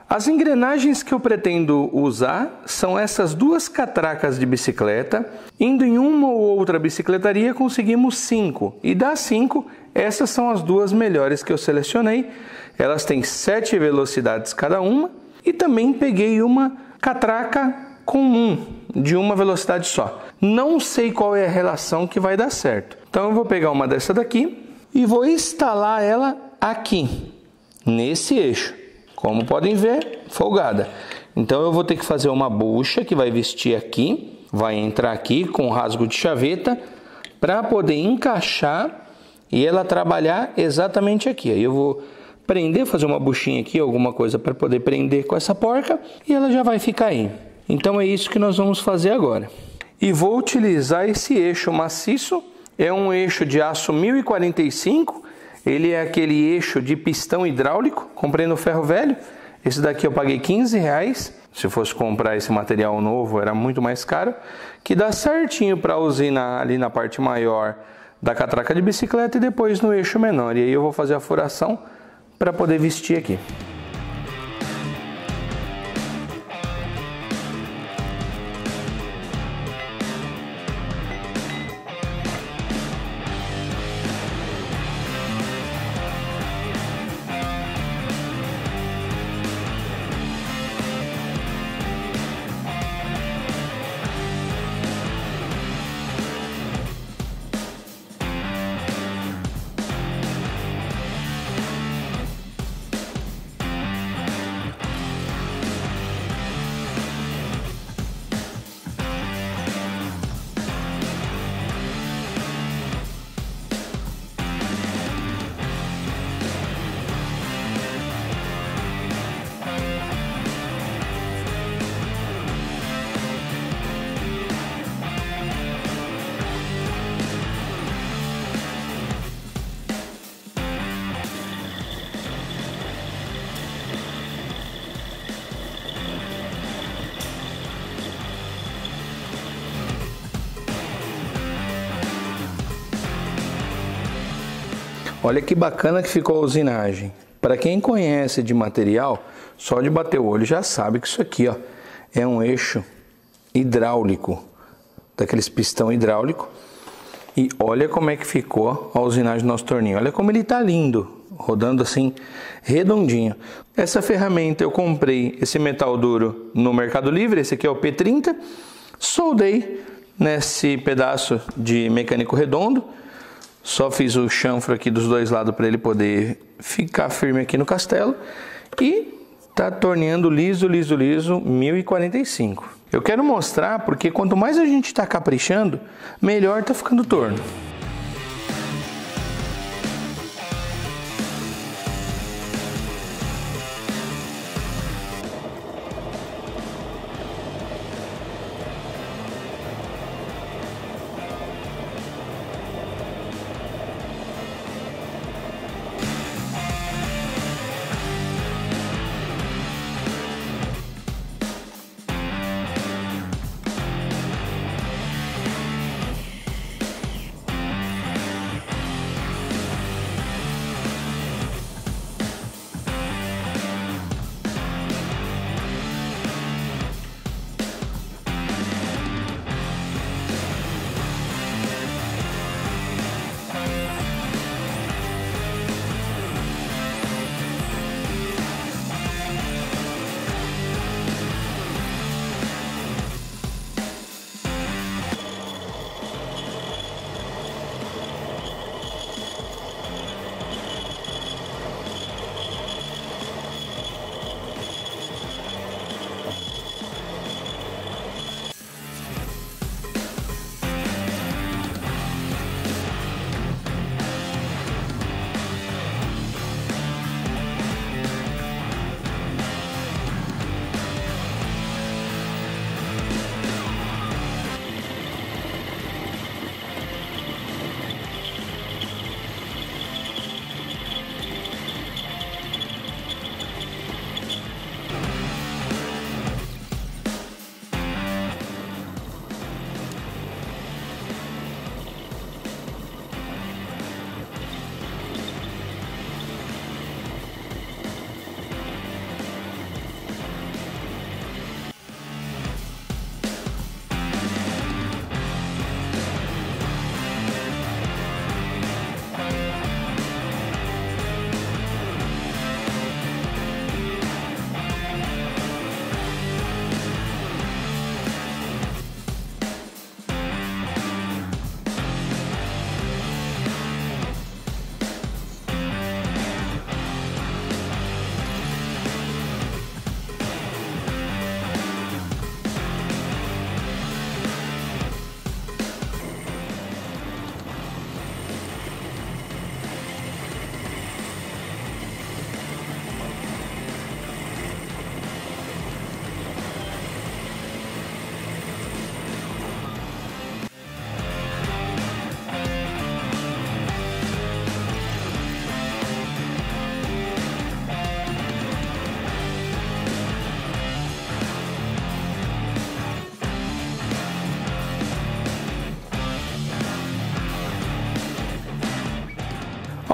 As engrenagens que eu pretendo usar são essas duas catracas de bicicleta. Indo em uma ou outra bicicletaria conseguimos 5. E das 5, essas são as duas melhores que eu selecionei. Elas têm 7 velocidades cada uma. E também peguei uma catraca comum, de uma velocidade só. Não sei qual é a relação que vai dar certo. Então eu vou pegar uma dessa daqui e vou instalar ela aqui, nesse eixo. Como podem ver, folgada. Então eu vou ter que fazer uma bucha que vai vestir aqui, vai entrar aqui com rasgo de chaveta para poder encaixar e ela trabalhar exatamente aqui. Aí eu vou prender, fazer uma buchinha aqui, alguma coisa para poder prender com essa porca e ela já vai ficar aí. Então é isso que nós vamos fazer agora. E vou utilizar esse eixo maciço, é um eixo de aço 1045. Ele é aquele eixo de pistão hidráulico, comprei no ferro velho. Esse daqui eu paguei R$15. Se fosse comprar esse material novo era muito mais caro. Que dá certinho para usinar ali na parte maior da catraca de bicicleta e depois no eixo menor. E aí eu vou fazer a furação para poder vestir aqui. Olha que bacana que ficou a usinagem. Para quem conhece de material, só de bater o olho já sabe que isso aqui, ó, é um eixo hidráulico, daqueles pistão hidráulico. E olha como é que ficou a usinagem do nosso torninho. Olha como ele tá lindo, rodando assim, redondinho. Essa ferramenta eu comprei esse metal duro no Mercado Livre, esse aqui é o P30. Soldei nesse pedaço de mecânico redondo. Só fiz o chanfro aqui dos dois lados para ele poder ficar firme aqui no castelo. E tá torneando liso, liso, liso, 1045. Eu quero mostrar porque quanto mais a gente tá caprichando, melhor tá ficando o torno.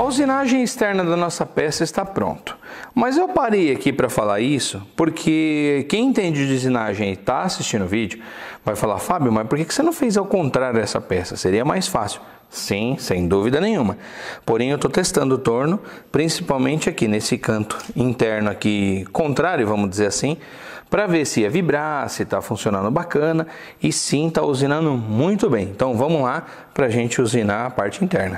usinagem externa da nossa peça está pronto. Mas eu parei aqui para falar isso porque quem entende de usinagem e está assistindo o vídeo vai falar: Fábio, mas por que você não fez ao contrário essa peça? Seria mais fácil. Sim, sem dúvida nenhuma. Porém, eu estou testando o torno, principalmente aqui nesse canto interno aqui, contrário, vamos dizer assim, para ver se ia vibrar, se está funcionando bacana, e sim, está usinando muito bem. Então vamos lá para a gente usinar a parte interna.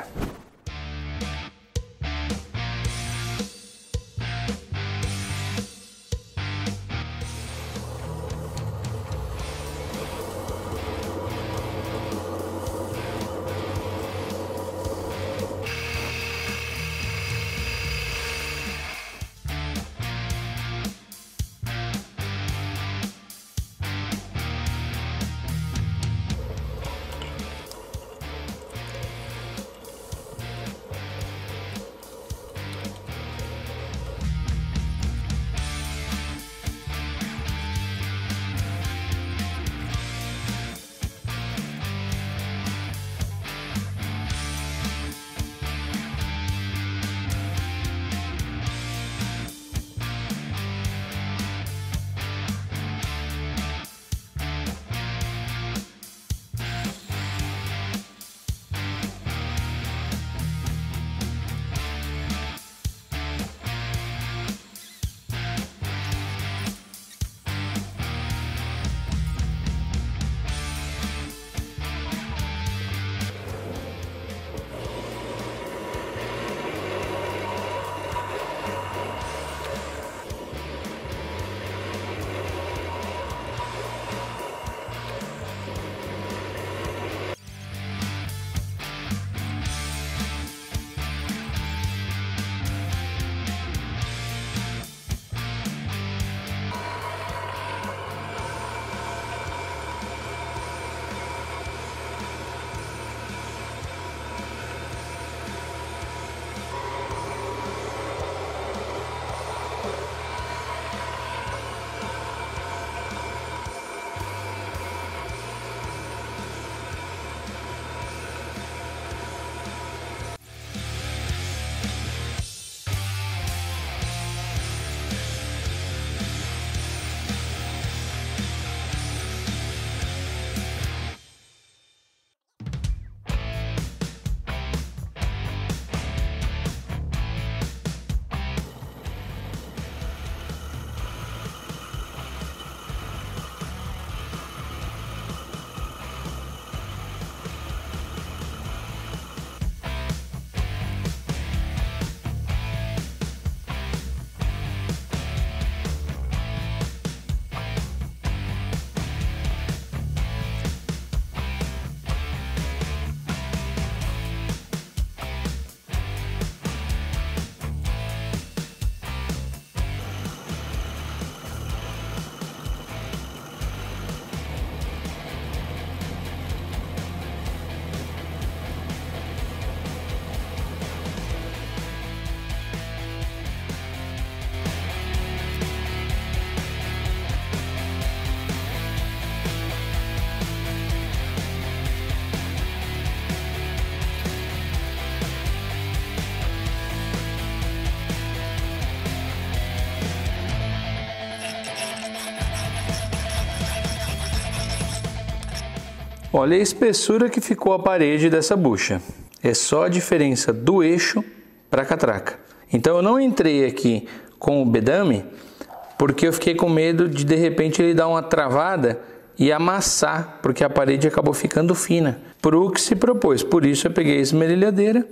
Olha a espessura que ficou a parede dessa bucha. É só a diferença do eixo para a catraca. Então eu não entrei aqui com o bedame porque eu fiquei com medo de repente ele dar uma travada e amassar, porque a parede acabou ficando fina para o que se propôs. Por isso eu peguei a esmerilhadeira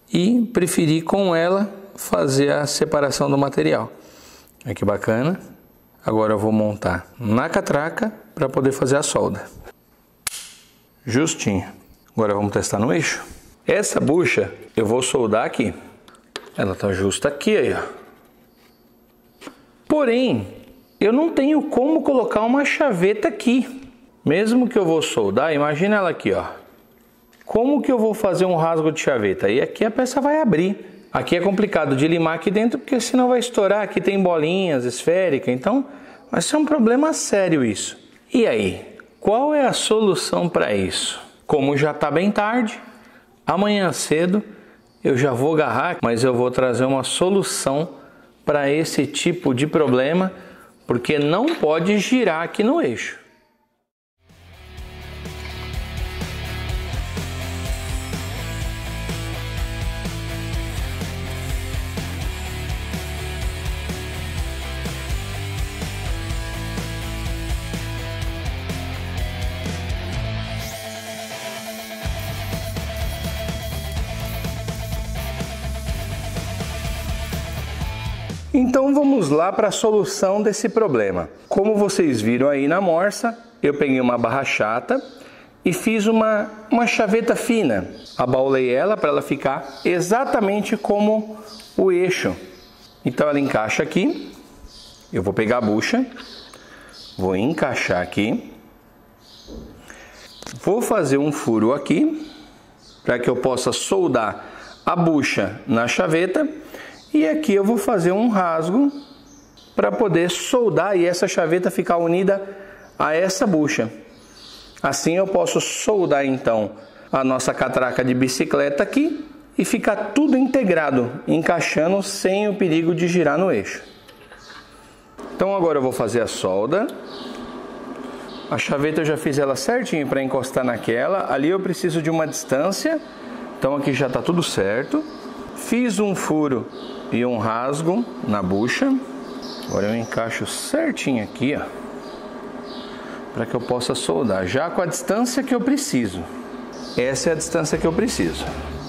e preferi com ela fazer a separação do material. Olha que bacana. Agora eu vou montar na catraca para poder fazer a solda. Justinho. Agora vamos testar no eixo. Essa bucha eu vou soldar aqui. Ela tá justa aqui, aí, ó. Porém, eu não tenho como colocar uma chaveta aqui. Mesmo que eu vou soldar, imagina ela aqui, ó. Como que eu vou fazer um rasgo de chaveta? E aqui a peça vai abrir. Aqui é complicado de limar aqui dentro, porque senão vai estourar. Aqui tem bolinhas esféricas, então vai ser um problema sério isso. E aí? Qual é a solução para isso? Como já está bem tarde, amanhã cedo eu já vou agarrar, mas eu vou trazer uma solução para esse tipo de problema, porque não pode girar aqui no eixo. Então vamos lá para a solução desse problema. Como vocês viram aí na morsa, eu peguei uma barra chata e fiz uma chaveta fina. Abaulei ela para ela ficar exatamente como o eixo. Então ela encaixa aqui. Eu vou pegar a bucha, vou encaixar aqui. Vou fazer um furo aqui para que eu possa soldar a bucha na chaveta. E aqui eu vou fazer um rasgo para poder soldar e essa chaveta ficar unida a essa bucha. Assim eu posso soldar então a nossa catraca de bicicleta aqui e ficar tudo integrado, encaixando sem o perigo de girar no eixo. Então agora eu vou fazer a solda. A chaveta eu já fiz ela certinho para encostar naquela. Ali eu preciso de uma distância, então aqui já está tudo certo. Fiz um furo e um rasgo na bucha. Agora eu encaixo certinho aqui, ó, para que eu possa soldar já com a distância que eu preciso. Essa é a distância que eu preciso.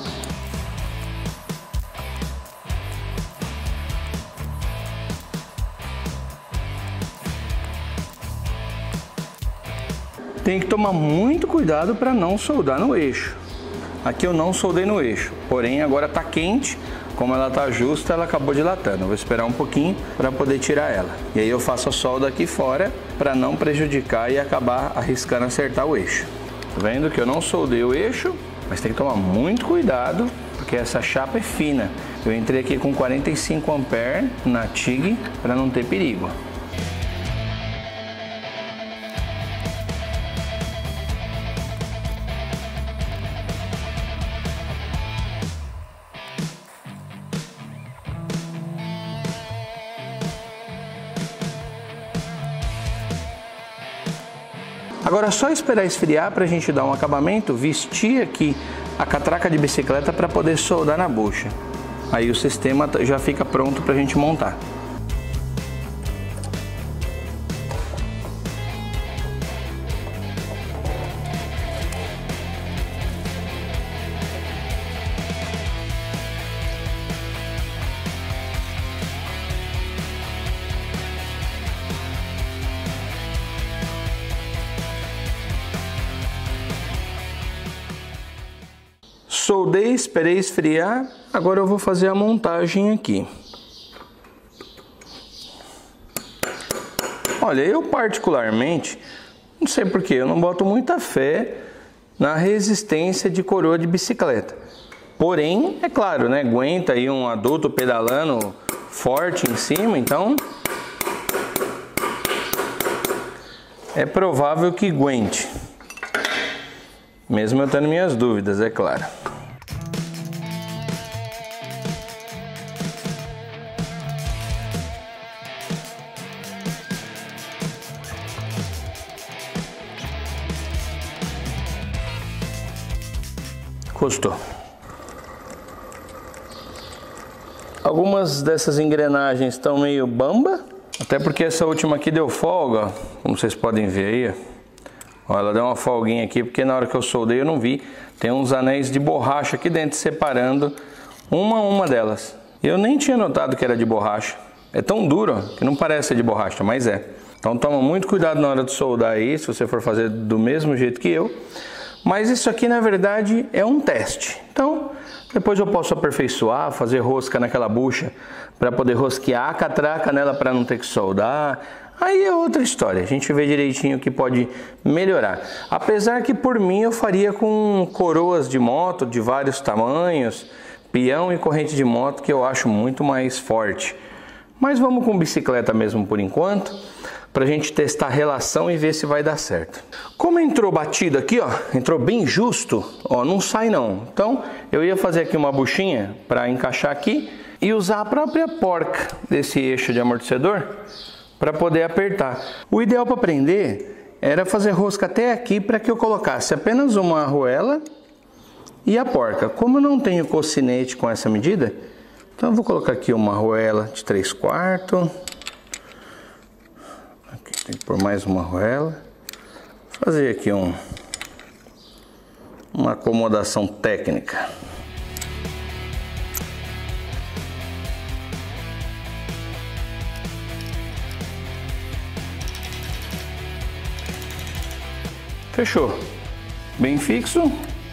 Tem que tomar muito cuidado para não soldar no eixo. Aqui eu não soldei no eixo, porém agora está quente, como ela está justa, ela acabou dilatando. Eu vou esperar um pouquinho para poder tirar ela. E aí eu faço a solda aqui fora para não prejudicar e acabar arriscando acertar o eixo. Tá vendo que eu não soldei o eixo, mas tem que tomar muito cuidado, porque essa chapa é fina. Eu entrei aqui com 45 amperes na TIG para não ter perigo. Agora é só esperar esfriar para a gente dar um acabamento, vestir aqui a catraca de bicicleta para poder soldar na bucha. Aí o sistema já fica pronto para a gente montar. Soldei, esperei esfriar, agora eu vou fazer a montagem aqui. Olha, eu particularmente, não sei porquê, eu não boto muita fé na resistência de coroa de bicicleta. Porém, é claro, né, aguenta aí um adulto pedalando forte em cima, então é provável que aguente. Mesmo eu tendo minhas dúvidas, é claro. Encostou. Algumas dessas engrenagens estão meio bamba, até porque essa última aqui deu folga, como vocês podem ver aí. Ó, ela deu uma folguinha aqui porque na hora que eu soldei eu não vi. Tem uns anéis de borracha aqui dentro separando uma delas. Eu nem tinha notado que era de borracha. É tão duro que não parece ser de borracha, mas é. Então toma muito cuidado na hora de soldar aí, se você for fazer do mesmo jeito que eu. Mas isso aqui na verdade é um teste. Então depois eu posso aperfeiçoar, fazer rosca naquela bucha para poder rosquear a catraca nela para não ter que soldar. Aí é outra história, a gente vê direitinho o que pode melhorar. Apesar que por mim eu faria com coroas de moto de vários tamanhos, peão e corrente de moto, que eu acho muito mais forte. Mas vamos com bicicleta mesmo por enquanto. para a gente testar a relação e ver se vai dar certo. Como entrou batido aqui, ó, entrou bem justo, ó, não sai não. Então eu ia fazer aqui uma buchinha para encaixar aqui e usar a própria porca desse eixo de amortecedor para poder apertar. O ideal para prender era fazer rosca até aqui para que eu colocasse apenas uma arruela e a porca. Como eu não tenho cocinete com essa medida, então eu vou colocar aqui uma arruela de 3/4. Aqui tem que pôr mais uma arruela. Fazer aqui uma acomodação técnica. Fechou. Bem fixo.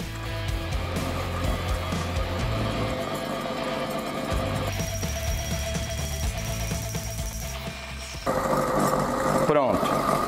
Pronto.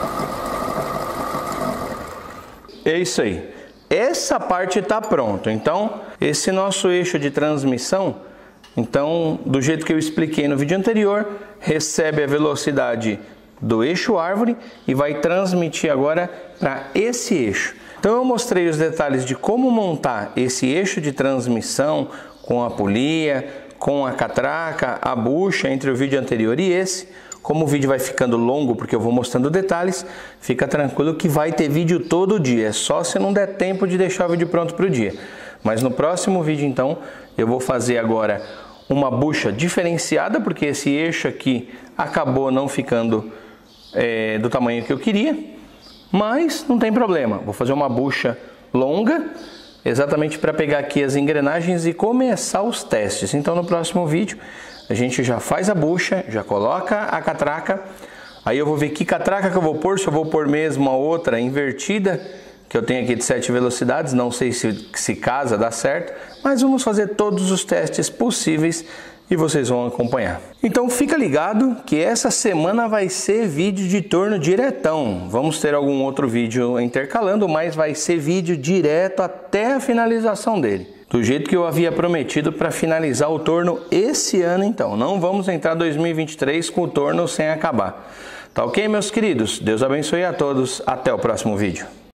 É isso aí. Essa parte está pronta. Então, esse nosso eixo de transmissão, então, do jeito que eu expliquei no vídeo anterior, recebe a velocidade do eixo árvore e vai transmitir agora para esse eixo. Então eu mostrei os detalhes de como montar esse eixo de transmissão com a polia, com a catraca, a bucha, entre o vídeo anterior e esse. Como o vídeo vai ficando longo porque eu vou mostrando detalhes, fica tranquilo que vai ter vídeo todo dia, é só se não der tempo de deixar o vídeo pronto para o dia. Mas no próximo vídeo então eu vou fazer agora uma bucha diferenciada, porque esse eixo aqui acabou não ficando do tamanho que eu queria, mas não tem problema, vou fazer uma bucha longa exatamente para pegar aqui as engrenagens e começar os testes. Então no próximo vídeo a gente já faz a bucha, já coloca a catraca, aí eu vou ver que catraca que eu vou pôr, se eu vou pôr mesmo a outra invertida que eu tenho aqui de 7 velocidades, não sei se casa, dá certo, mas vamos fazer todos os testes possíveis e vocês vão acompanhar. Então fica ligado que essa semana vai ser vídeo de torno diretão. Vamos ter algum outro vídeo intercalando, mas vai ser vídeo direto até a finalização dele. Do jeito que eu havia prometido para finalizar o torno esse ano então. Não vamos entrar 2023 com o torno sem acabar. Tá ok, meus queridos? Deus abençoe a todos. Até o próximo vídeo.